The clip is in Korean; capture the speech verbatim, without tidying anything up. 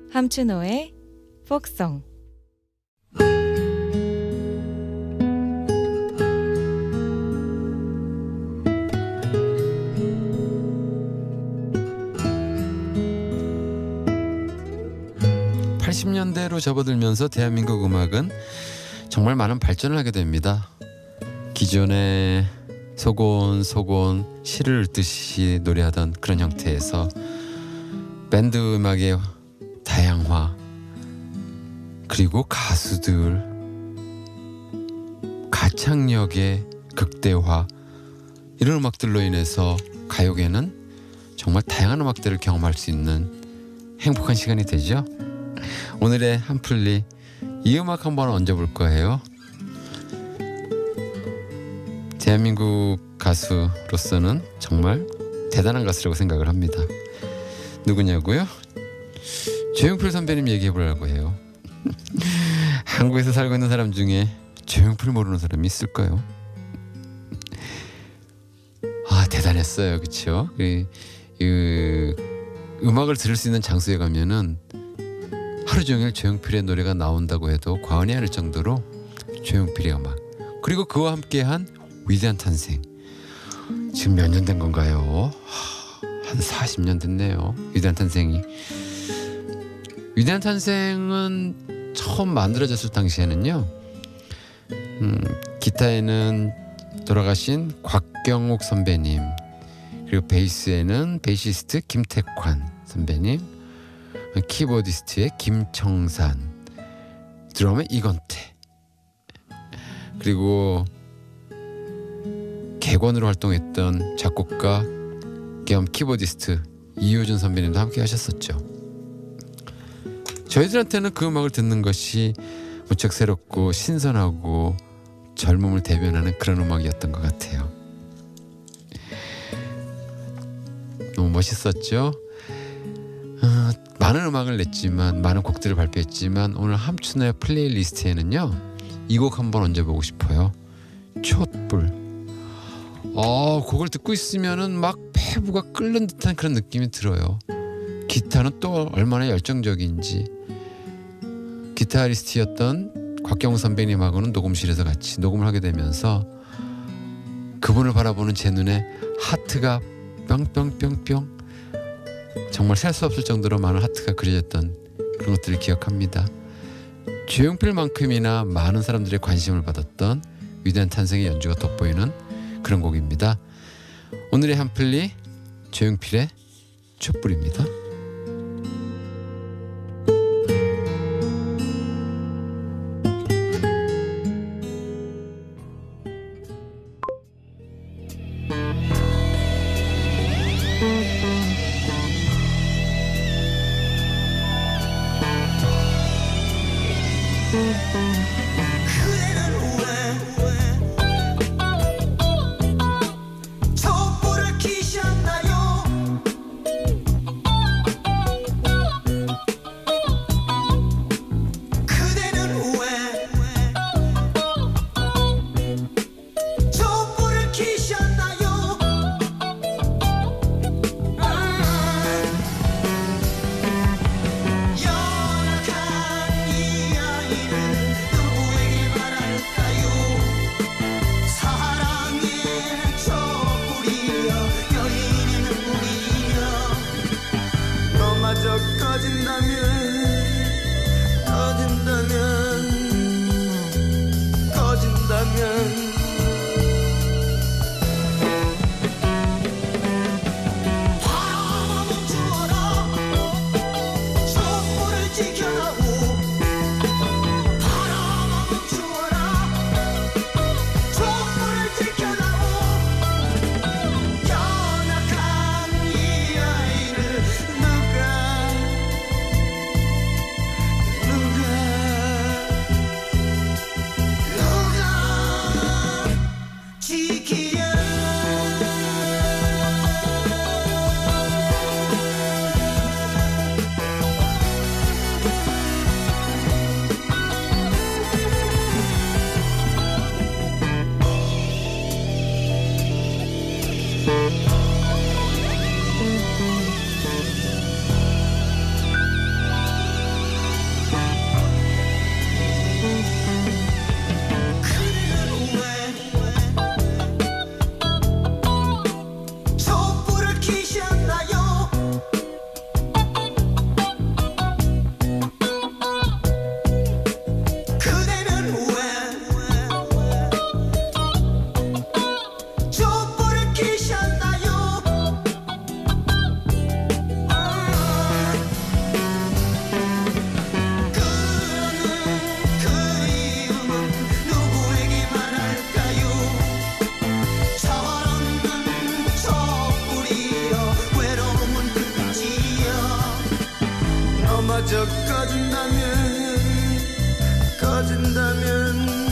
함춘호의 폭송. 팔십 년대로 접어들면서 대한민국 음악은 정말 많은 발전을 하게 됩니다. 기존의 소곤소곤 시를 읊듯이 노래하던 그런 형태에서 밴드 음악의 다양화, 그리고 가수들 가창력의 극대화, 이런 음악들로 인해서 가요계는 정말 다양한 음악들을 경험할 수 있는 행복한 시간이 되죠. 오늘의 한플리, 이 음악 한번 얹어볼 거예요. 대한민국 가수로서는 정말 대단한 가수라고 생각을 합니다. 누구냐고요? 조용필 선배님 얘기해보려고 해요. 한국에서 살고 있는 사람 중에 조용필 모르는 사람이 있을까요? 아, 대단했어요. 그쵸? 그, 그 음악을 들을 수 있는 장소에 가면은 하루 종일 조용필의 노래가 나온다고 해도 과언이 아닐 정도로 조용필의 음악, 그리고 그와 함께한 위대한 탄생, 지금 몇 년 된 건가요? 한 사십 년 됐네요. 위대한 탄생이. 위대한 탄생은 처음 만들어졌을 당시에는요, 음, 기타에는 돌아가신 곽경옥 선배님, 그리고 베이스에는 베이시스트 김택환 선배님, 키보디스트의 김청산, 드럼의 이건태, 그리고 객원으로 활동했던 작곡가 겸 키보디스트 이효준 선배님도 함께 하셨었죠. 저희들한테는 그 음악을 듣는 것이 무척 새롭고 신선하고 젊음을 대변하는 그런 음악이었던 것 같아요. 너무 멋있었죠. 어, 많은 음악을 냈지만, 많은 곡들을 발표했지만, 오늘 함춘호의 플레이리스트에는요, 이 곡 한번 얹어보고 싶어요. 촛불. 어, 곡을 듣고 있으면은 막 폐부가 끓는 듯한 그런 느낌이 들어요. 기타는 또 얼마나 열정적인지. 기타리스트였던 곽경호 선배님하고는 녹음실에서 같이 녹음을 하게 되면서 그분을 바라보는 제 눈에 하트가 뿅뿅뿅뿅, 정말 셀 수 없을 정도로 많은 하트가 그려졌던 그런 것들을 기억합니다. 조용필만큼이나 많은 사람들의 관심을 받았던 위대한 탄생의 연주가 돋보이는 그런 곡입니다. 오늘의 한플리, 조용필의 촛불입니다. 그저 꺼진다면 꺼진다면